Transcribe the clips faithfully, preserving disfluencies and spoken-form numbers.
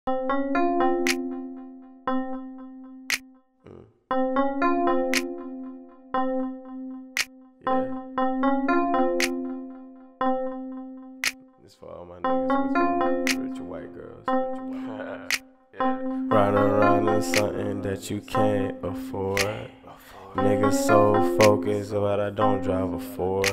This for all my niggas with rich white girls. Rich white yeah. Riding around in something that you can't afford. Niggas so focused, but I don't drive a Ford.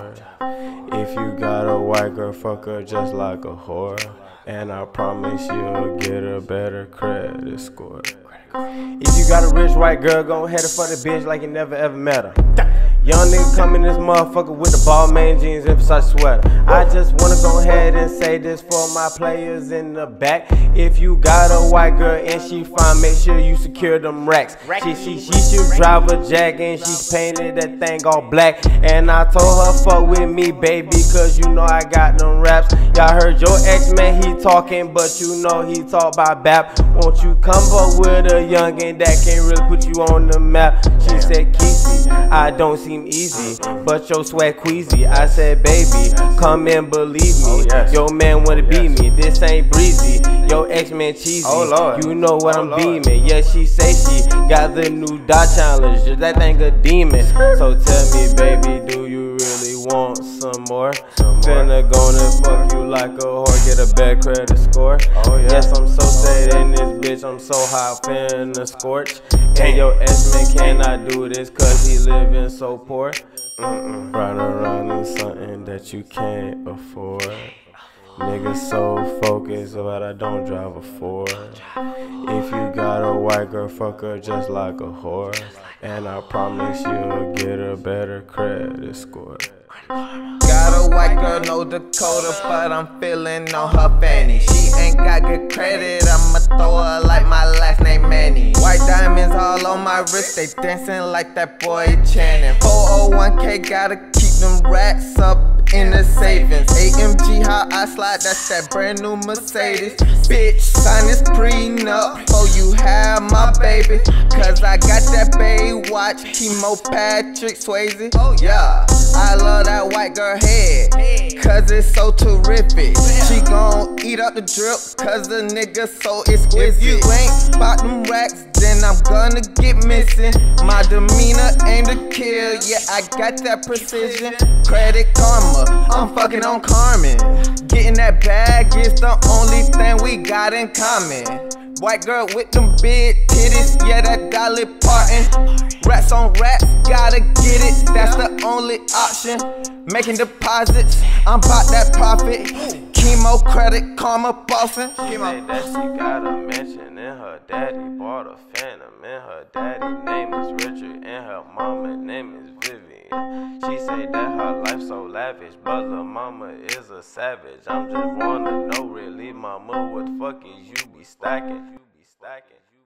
If you got a white girl, fuck her just like a whore. And I promise you'll get a better credit score. If you got a rich white girl, gon' head it for the bitch like you never ever met her. Young nigga come in this motherfucker with the ball man jeans and Versace sweater. I just wanna go ahead and say this for my players in the back. If you got a white girl and she fine, make sure you secure them racks. She, she, she should drive a Jag and she painted that thing all black. And I told her fuck with me, baby, cause you know I got them raps. Y'all heard your ex man, he talking, but you know he talk by bap. Won't you come up with a youngin' that can really put you on the map? She said, Kesey, I don't seem easy, but your swag queasy. I said, baby, come and believe me. Your man wanna be me, this ain't breezy. Your ex-man cheesy, you know what I'm beaming. Yeah, she say she got the new Dodge Challenger, that thing a demon. So tell me, baby, do you really want some more? Finna gonna fuck you like a whore, get a bad credit score. Yes, I'm so sad in this bitch, I'm so hot, finna scorch. And your ex-man cannot do this cause he living so poor. Mm-mm. Riding around in something that you can't afford. Niggas so focused, but I don't drive a Ford. If you got a white girl, fuck her just like a whore. And I promise you'll get a better credit score. Got a white girl, no Dakota, but I'm feeling on her fanny. She ain't got good credit, I'ma throw her like my last name Manny. White diamonds all on my wrist, they dancing like that boy Channing. four oh one K, gotta keep them racks up in the savings. A M G, how I slide, that's that brand new Mercedes. Bitch, sign this prenup before you have my baby. Cause I got that Baywatch, Chemo Patrick Swayze. Oh yeah, I love that white girl head, cause it's so terrific. She gon' eat up the drip, cause the nigga so exquisite. If you ain't bout them racks, then I'm gonna get missing. My demeanor aim to kill, yeah, I got that precision. Credit Karma, I'm fucking on Carmen. Getting that bag is the only thing we got in common. White girl with them big titties, yeah, that Dolly Parton. Rats on rats, gotta get it, that's the only option. Making deposits, I'm bout that profit. Chemo, Credit Karma, bossing. She say that she got a mansion and her daddy bought a Phantom. And her daddy name is Richard and her mama name is Vivian. She say that her life so lavish, but her mama is a savage. I'm just wanna know really, mama, what the fuck is you be stacking? You be stacking.